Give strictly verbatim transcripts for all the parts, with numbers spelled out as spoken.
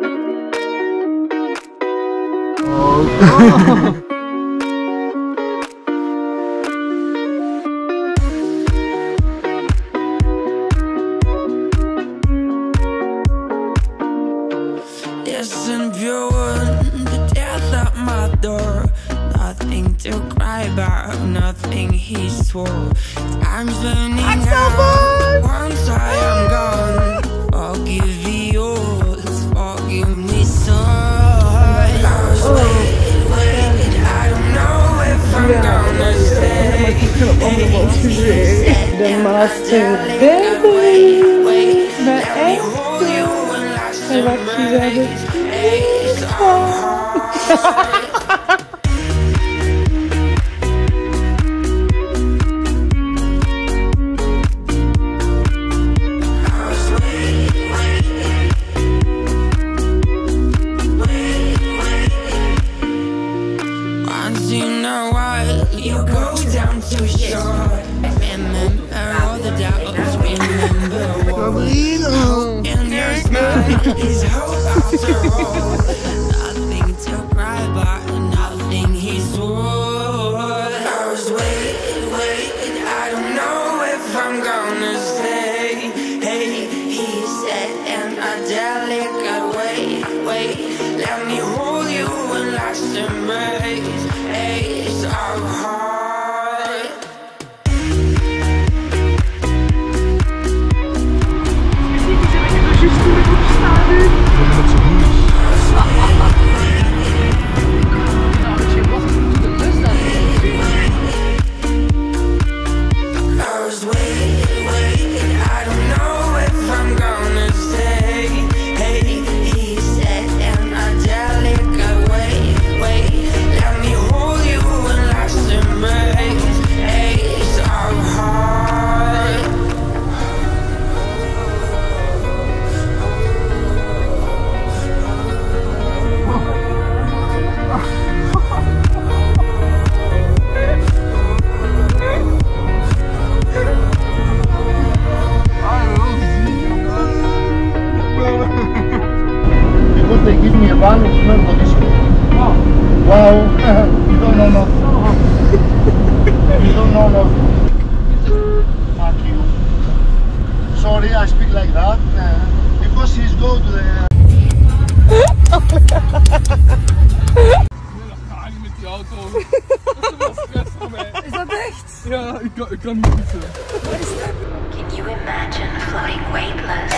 Oh. Listen, pure the death at my door. Nothing to cry about, nothing he swore. Time's running out. Once I am gone, forgive the old, forgive me so. I was waiting, waiting, I don't know if I'm gonna stay. De master baby. Maar echt. Hij maakt gezellig. Once in a while, you go down too short. Remember all the doubts, remember what and your smile is hope after all. Nothing to cry about, nothing he swore. I was waiting, waiting, I don't know if I'm gonna stay. Hey, he said in a delicate way, wait, let me hold you in last embrace. Hey, it's our heart. They give me a van of smell for this. Wow, you don't know nothing. You don't know nothing. Fuck you. Sorry, I speak like that. Uh, because he's go to the... met die auto. Dat is best voor mij. Is dat echt? Ja, ik kan, ik kan niet fietsen. Can you imagine floating weightless?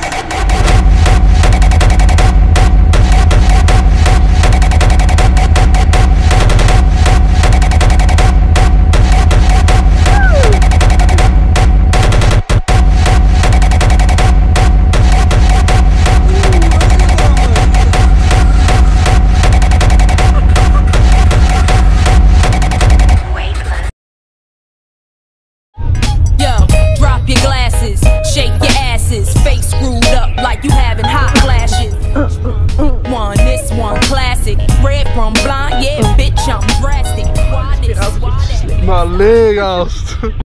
Your glasses, shake your asses, face screwed up like you having hot flashes. One, this one classic, red from blind, yeah, bitch, I'm drastic. Why this, why that? Maar leegast.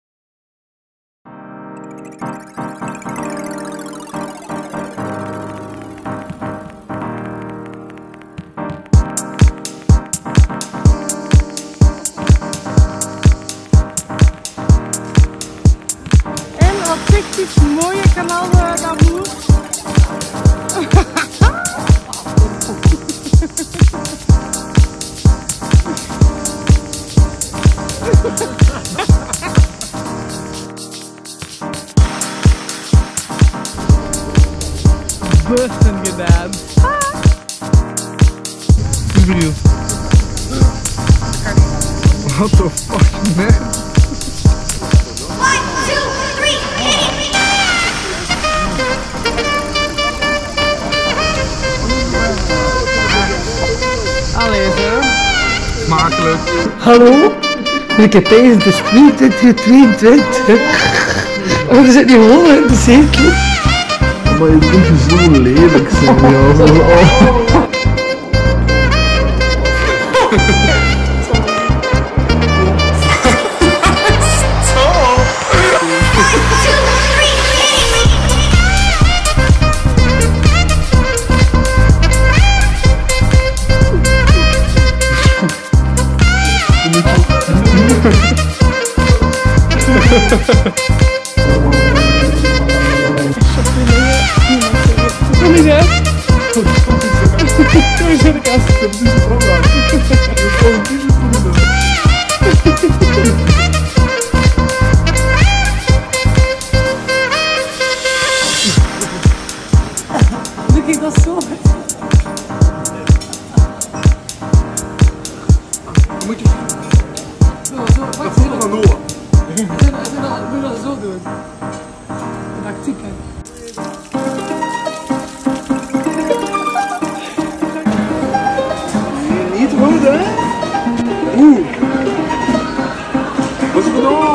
Iets mooie kanaal naar Boer. Bussen gedaan. Video. What the fuck, man? Smakelijk. Hallo? Ik heb tijdens de tweeëntwintig tweeëntwintig. Oh, er zit niet honger in de zetel. Maar je kunt zo lelijk zijn, joh. Oh. Kom eens uit. Kom eens uit de kast. Ik heb deze vrouw aan. Ik heb gewoon deze schoenen. Doe ik dat zo? Dan moet je... Zo, zo. Dat voelt nog aan Noah. Ik moet dat zo doen. Dat ik type. Niet goed, hè? Oeh. Wat is het nou?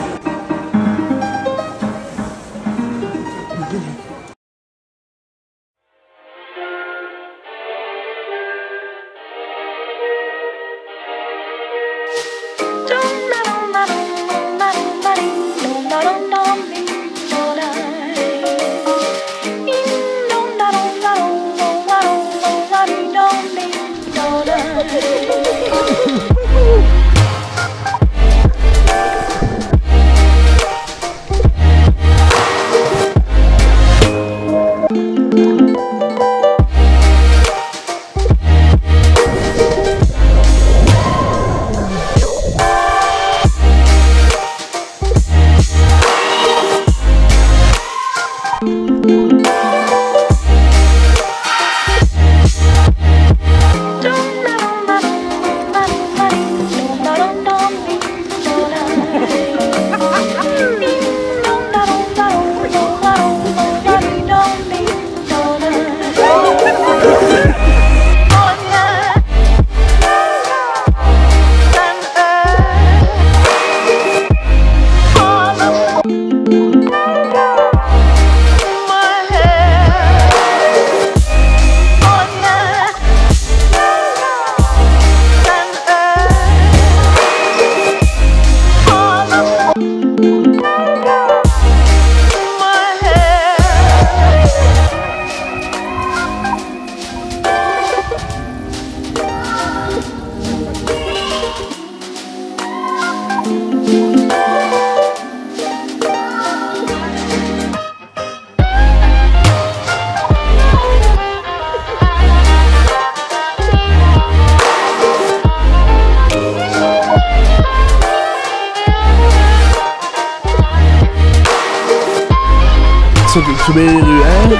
Zo, zo ben je nu, hè?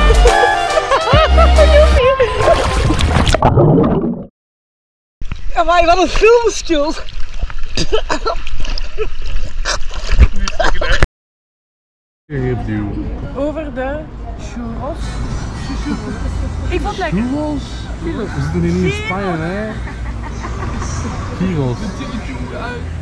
Amai, wat een filmskills. Over de churros. Ik vond het lekker. Churros? We zitten hier niet in Spanje, hè? Gyros.